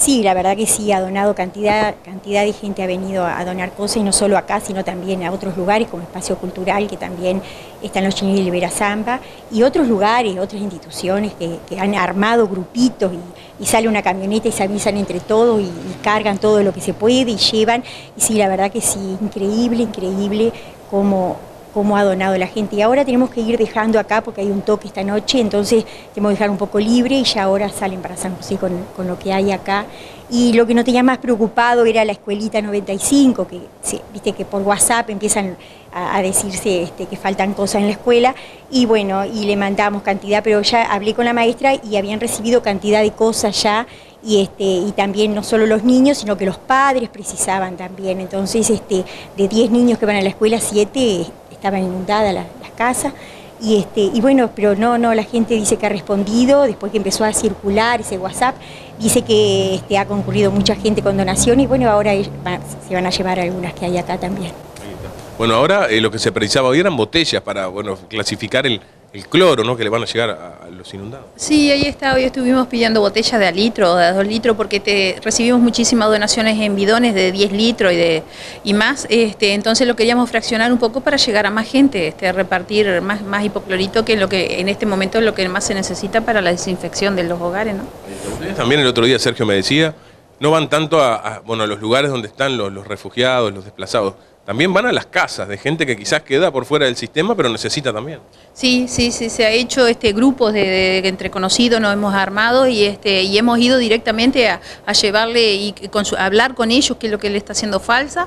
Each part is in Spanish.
Sí, la verdad que sí, ha donado cantidad de gente, ha venido a donar cosas, y no solo acá, sino también a otros lugares como Espacio Cultural, que también están los chineros de Libera Zamba, y otros lugares, otras instituciones que han armado grupitos y sale una camioneta y se avisan entre todos y cargan todo lo que se puede y llevan. Y sí, la verdad que sí, increíble cómo ha donado la gente. Y ahora tenemos que ir dejando acá porque hay un toque esta noche, entonces tenemos que dejar un poco libre y ya ahora salen para San José con lo que hay acá. Y lo que nos tenía más preocupado era la escuelita 95, que viste que por WhatsApp empiezan a decirse que faltan cosas en la escuela, y bueno, y le mandamos cantidad, pero ya hablé con la maestra y habían recibido cantidad de cosas ya, y también no solo los niños, sino que los padres precisaban también. Entonces, de 10 niños que van a la escuela, 7 estaban inundadas las casas, y bueno, pero no, la gente dice que ha respondido, después que empezó a circular ese WhatsApp, dice que ha concurrido mucha gente con donaciones, y bueno, ahora se van a llevar algunas que hay acá también. Bueno, ahora lo que se precisaba hoy eran botellas para, bueno, clasificar el cloro, ¿no?, que le van a llegar a los inundados. Sí, ahí está, hoy estuvimos pidiendo botellas de a litro o de a 2 litros porque recibimos muchísimas donaciones en bidones de 10 litros y más, entonces lo queríamos fraccionar un poco para llegar a más gente, repartir más hipoclorito, que es lo que en este momento es lo que más se necesita para la desinfección de los hogares, ¿no? Ustedes también el otro día, Sergio me decía, no van tanto a los lugares donde están los refugiados, los desplazados. También van a las casas de gente que quizás queda por fuera del sistema, pero necesita también. Sí, se ha hecho grupos de entre conocidos, nos hemos armado y hemos ido directamente a llevarle y hablar con ellos qué es lo que le está haciendo falta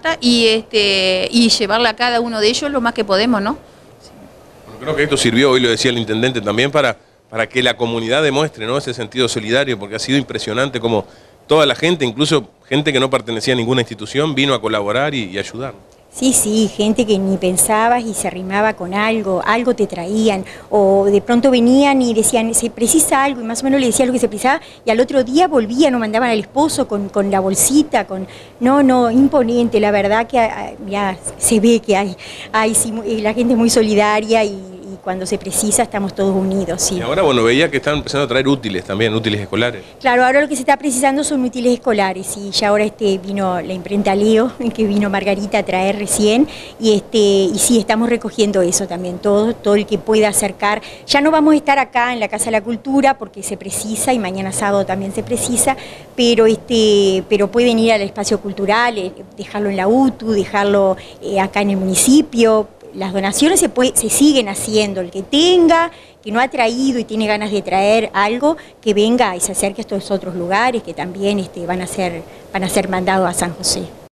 y llevarle a cada uno de ellos lo más que podemos, ¿no? Sí. Bueno, creo que esto sirvió, hoy lo decía el intendente también, para que la comunidad demuestre, ¿no?, ese sentido solidario, porque ha sido impresionante como toda la gente, incluso gente que no pertenecía a ninguna institución, vino a colaborar y ayudar. Sí, gente que ni pensabas y se arrimaba con algo te traían, o de pronto venían y decían, se precisa algo, y más o menos le decía lo que se precisaba, y al otro día volvían o mandaban al esposo con la bolsita, no, imponente, la verdad que ya se ve que hay la gente es muy solidaria y cuando se precisa estamos todos unidos, sí. Y ahora, bueno, veía que están empezando a traer útiles también, útiles escolares. Claro, ahora lo que se está precisando son útiles escolares, y ya ahora vino la imprenta Leo, que vino Margarita a traer recién, y sí, estamos recogiendo eso también, todo el que pueda acercar. Ya no vamos a estar acá en la Casa de la Cultura porque se precisa, y mañana sábado también se precisa, pero pueden ir al Espacio Cultural, dejarlo en la UTU, dejarlo acá en el municipio. Las donaciones se siguen haciendo, el que tenga, que no ha traído y tiene ganas de traer algo, que venga y se acerque a estos otros lugares que también van a ser mandados a San José.